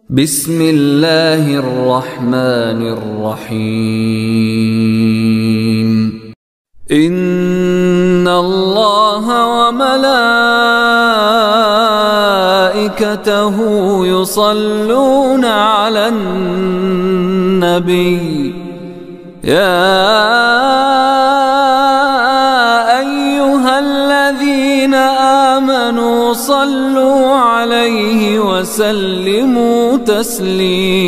بسم الله الرحمن الرحيم. إن الله وملائكته يصلون على النبي يا أيها الذين آمنوا صلوا عليه وسلموا تسليما.